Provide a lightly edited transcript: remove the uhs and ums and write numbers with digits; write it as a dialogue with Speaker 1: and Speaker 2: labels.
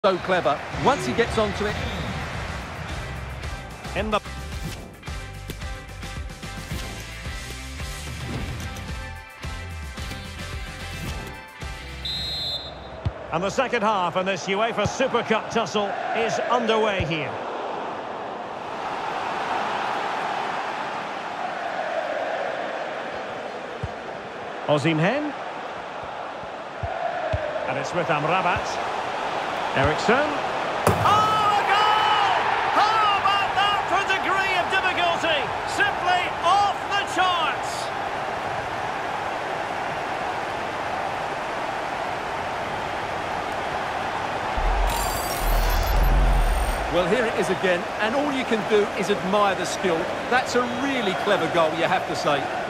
Speaker 1: So clever. Once he gets onto it.
Speaker 2: In the... And the second half in this UEFA Super Cup tussle is underway here. Osimhen. And it's with Amrabat. Eriksson. Oh, a goal! How about that for degree of difficulty? Simply off the charts.
Speaker 1: Well, here it is again, and all you can do is admire the skill. That's a really clever goal, you have to say.